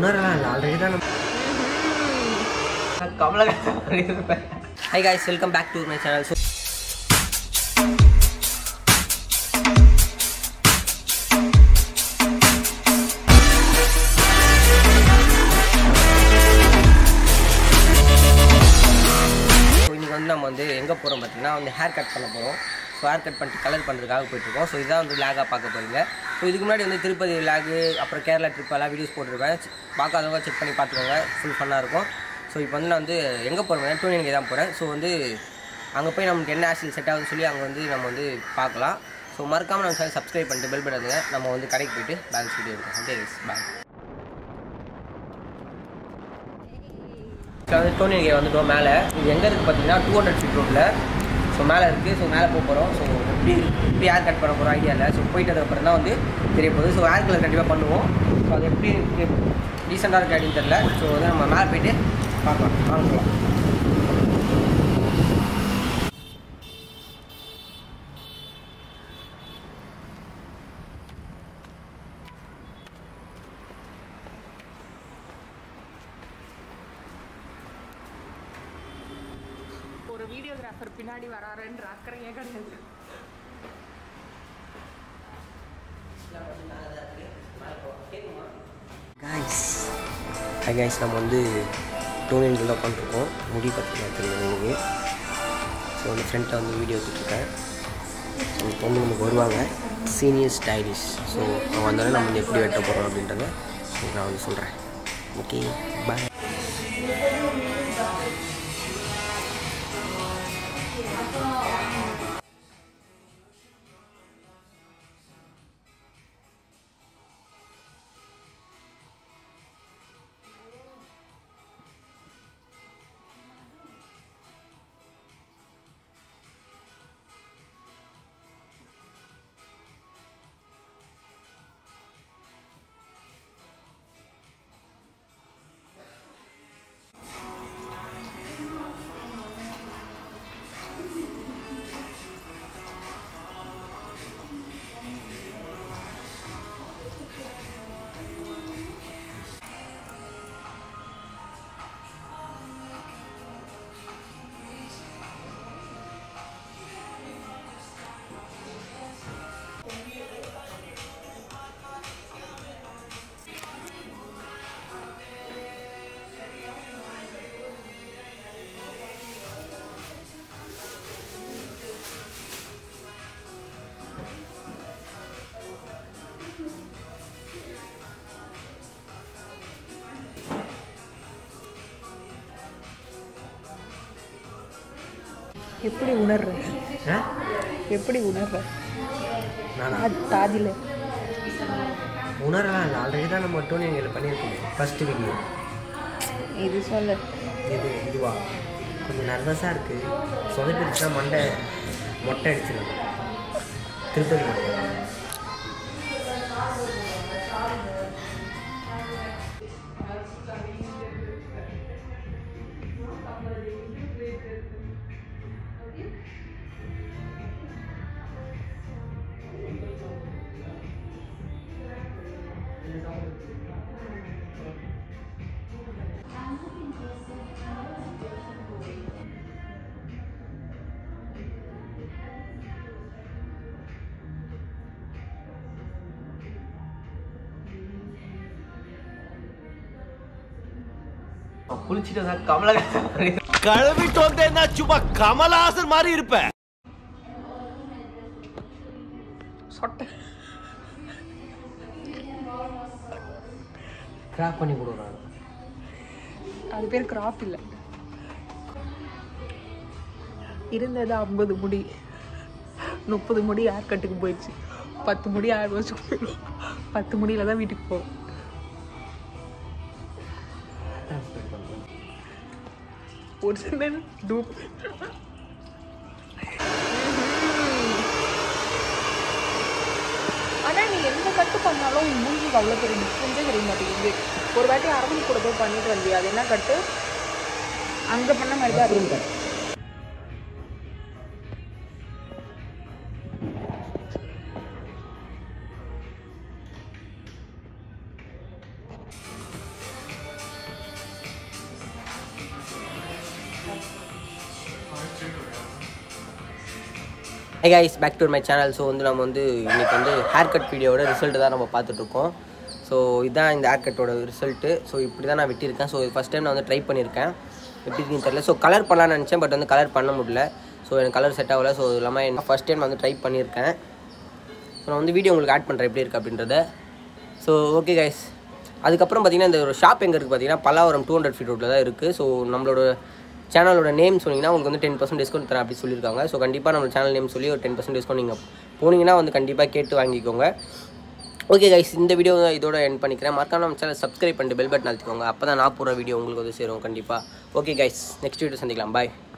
உணரலாம் இல்லை ஆல்ரெடி தான் Kamal Haasan. Hi guys, welcome back to my channel. So இன்னைக்கு வந்து நம்ம வந்து எங்கே போகிறோம் பார்த்தீங்கன்னா வந்து ஹேர் கட் பண்ண போகிறோம். ஸோ ஹேர் கட் பண்ணிட்டு கலர் பண்ணுறதுக்காக போயிட்டுருக்கோம். ஸோ இதுதான் வந்து லேகாக பார்க்க போகிறீங்க. ஸோ இதுக்கு முன்னாடி வந்து திருப்பதி லேகு அப்புறம் கேரளா ட்ரிப் எல்லாம் வீடியோஸ் போட்டிருப்பேன். பார்க்காதவங்க செக் பண்ணி பார்த்துக்கோங்க, ஃபுல் ஃபன்னாக இருக்கும். ஸோ இப்போ வந்து நான் வந்து எங்கே போகிறேன், டூனியனுக்கு தான் போகிறேன். ஸோ வந்து அங்கே போய் நமக்கு என்ன ஆக்சுவலி செட் ஆகுதுன்னு சொல்லி அங்கே வந்து நம்ம வந்து பார்க்கலாம். ஸோ மறக்காமல் நம்ம சேனல் சப்ஸ்கிரைப் பண்ணிட்டு பெல் பண்ணுங்க. நம்ம வந்து கடைக்கு போய்ட்டு பேலன்ஸ் வீடியோ எடுக்கோம். Okay bye. இப்போ வந்து டோனியனுக்கு வந்துட்டோம் மேலே. இது எங்கே இருக்குது பார்த்தீங்கன்னா 200 ஃபீட் ரோட்டில். ஸோ மேலே இருக்குது. ஸோ மேலே போக போகிறோம். ஸோ எப்படி ஹேர் கட் பண்ண போகிறோம் ஐடியா இல்லை. ஸோ போயிட்டு அதுக்கப்புறம் தான் வந்து தெரிய போகுது. ஸோ ஹேர் கலர் கண்டிப்பாக பண்ணுவோம். ஸோ அது எப்படி டீசெண்டாக இருக்குது அப்படின்னு தெரில. ஸோ வந்து நம்ம மேலே போய்ட்டு பார்க்கலாம், வாங்கலாம். ஒரு வீடியோகிராஃபர் பின்னாடி வராருன்ற அக்கறையே கிடையாது. ஹை கைஸ், நம்ம வந்து டோனியன்குள்ளே உட்காந்துருக்கோம். முடி பார்த்தீங்கன்னா தெரியும் உங்களுக்கு. ஸோ வந்து ஃப்ரெண்ட்டை வந்து வீடியோ எடுத்துட்ருக்கேன். ஸோ இப்போ வந்து நமக்கு வருவாங்க சீனியர் ஸ்டைலிஷ். ஸோ அவங்க வந்தாலும் நம்ம வந்து எப்படி வெட்ட போகிறோம் அப்படின்றத நான் வந்து சொல்கிறேன். Okay bye. எப்படி உணர்ற? எப்படி உணர்ற? தாஜில் உணரலாம் இல்லை ஆல்ரெடி தான் நம்ம டோனியன்களை பண்ணியிருக்கோம் ஃபஸ்ட்டு வீடியோ. இது சொல்ல இதுவா கொஞ்சம் நர்வஸாக இருக்குது. சொதப்பிடுச்சுன்னா மொட்டை அடிச்சிடும். திருப்பதி மொட்டை. குளிச்சுட்டு வந்தா கமலஹாசன் கழுவிட்டு வந்தேன்னா சும்மா கமலஹாசன் மாதிரி இருப்ப. சொட்டை கிராப் பண்ணி கொடுக்குறாங்க. அது பேர் கிராப் இல்லை. இருந்தது 50 முடி, 30 முடி ஹேர் கட்டுக்கு போயிடுச்சு. 10 முடி ஹேர் வாஷுக்கு போயிடும். 10 முடியில தான் வீட்டுக்கு போகும். Original dupe. ஆனால் நீ எந்த கட்டு பண்ணாலும் மூஞ்சிக்கு அவ்வளோ பெரிய டிஃப்ரென்ஸே தெரிய மாட்டேங்குது. ஒரு வாட்டி அரவணை கூட போய் பண்ணிட்டு வந்தியா? அது என்ன கட்டு? அங்கே பண்ண மாதிரி தான் இருக்கு. Hey guys, back to my channel. So வந்து நம்ம வந்து இன்றைக்கி வந்து ஹேர் கட் வீடியோட ரிசல்ட்டு தான் நம்ம பார்த்துட்ருக்கோம். ஸோ இதுதான் இந்த ஹேர் கட்டோட ரிசல்ட்டு. ஸோ இப்படி தான் நான் வெட்டியிருக்கேன். ஸோ ஃபஸ்ட் டைம் நான் வந்து ட்ரை பண்ணியிருக்கேன், எப்படி இருக்குன்னு தெரியல. ஸோ கலர் பண்ணலான்னு நினச்சேன், பட் வந்து கலர் பண்ண முடியல. ஸோ எனக்கு கலர் செட் ஆகலை. ஸோ இது இல்லாமல் என்ன ஃபஸ்ட் டைம் நான் வந்து ட்ரை பண்ணியிருக்கேன். ஸோ நான் வந்து வீடியோ உங்களுக்கு ஆட் பண்ணுறேன் எப்படி இருக்குது அப்படின்றத. ஸோ ஓகே கைஸ், அதுக்கப்புறம் பார்த்திங்கன்னா இந்த ஒரு ஷாப் எங்கே இருக்குது பார்த்தீங்கன்னா பல்லாவரம் 200 ஃபீட் ரோட்டில் தான் இருக்குது. ஸோ நம்மளோட சேனலோட நேம் சொன்னீங்கன்னா உங்களுக்கு வந்து 10% டிஸ்கவுண்ட் தரேன் அப்படி சொல்லியிருக்காங்க. ஸோ கண்டிப்பாக நம்ம சேனல் நேம் சொல்லி ஒரு 10% டிஸ்கவுண்ட் நீங்கள் போனீங்கன்னா வந்து கண்டிப்பாக கேட்டு வாங்கிக்கோங்க. ஓகே கைஸ், இந்த வீடியோ இதோட எண்ட் பண்ணிக்கிறேன். மறக்காம நம்ம சேனல் சப்ஸ்கிரைப் பண்ணிட்டு பெல் பட்டன் அழுத்திக்கோங்க. அப்போ தான் நான் போடுற வீடியோ உங்களுக்கு வந்து சேரும் கண்டிப்பாக. ஓகே கைஸ், நெக்ஸ்ட் வீடியோ சந்திக்கலாம். பாய்.